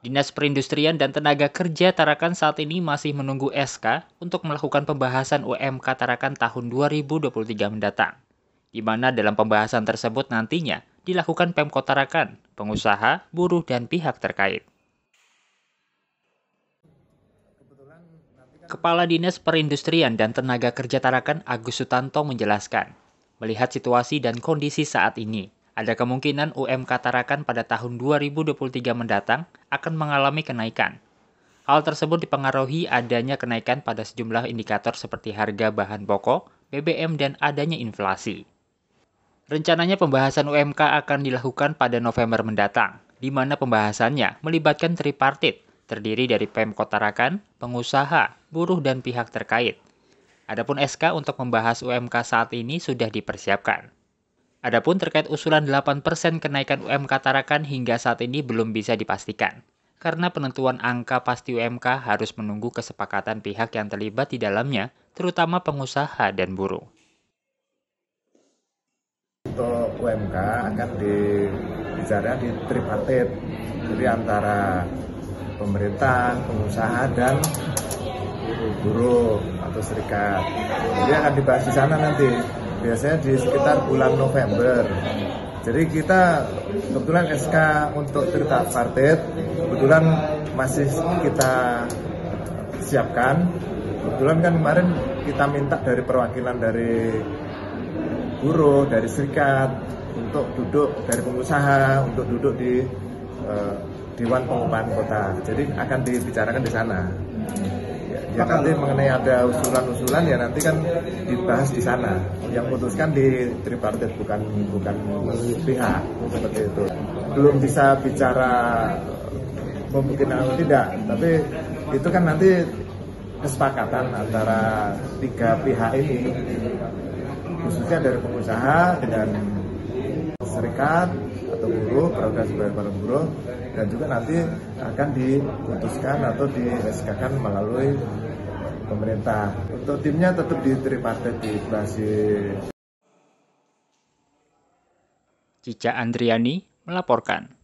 Dinas Perindustrian dan Tenaga Kerja Tarakan saat ini masih menunggu SK untuk melakukan pembahasan UMK Tarakan tahun 2023 mendatang, di mana dalam pembahasan tersebut nantinya dilakukan Pemkot Tarakan, pengusaha, buruh, dan pihak terkait. Kepala Dinas Perindustrian dan Tenaga Kerja Tarakan Agus Sutanto menjelaskan, melihat situasi dan kondisi saat ini, ada kemungkinan UMK Tarakan pada tahun 2023 mendatang akan mengalami kenaikan. Hal tersebut dipengaruhi adanya kenaikan pada sejumlah indikator seperti harga bahan pokok, BBM, dan adanya inflasi. Rencananya pembahasan UMK akan dilakukan pada November mendatang, di mana pembahasannya melibatkan tripartit, terdiri dari Pemkot Tarakan, pengusaha, buruh, dan pihak terkait. Adapun SK untuk membahas UMK saat ini sudah dipersiapkan. Adapun terkait usulan 8% kenaikan UMK Tarakan hingga saat ini belum bisa dipastikan, karena penentuan angka pasti UMK harus menunggu kesepakatan pihak yang terlibat di dalamnya, terutama pengusaha dan buruh. Untuk UMK akan dibicara di tripartit, jadi antara pemerintah, pengusaha, dan buruh atau serikat. Jadi akan dibahas di sana nanti. Biasanya di sekitar bulan November. Jadi kita kebetulan SK untuk tripartit kebetulan masih kita siapkan. Kebetulan kan kemarin kita minta dari perwakilan dari buruh, dari serikat untuk duduk, dari pengusaha untuk duduk di Dewan Pengupahan Kota. Jadi akan dibicarakan di sana. Ya nanti mengenai ada usulan-usulan ya nanti kan dibahas di sana. Yang putuskan di tripartit bukan pihak seperti itu. Belum bisa bicara memungkinkan atau tidak, tapi itu kan nanti kesepakatan antara tiga pihak ini, khususnya dari pengusaha dengan serikat atau buruh, perwakilan sebagai para buruh, dan juga nanti akan diputuskan atau di-SK-kan melalui pemerintah. Untuk timnya tetap di tripartit di basis. Cica Andriani melaporkan.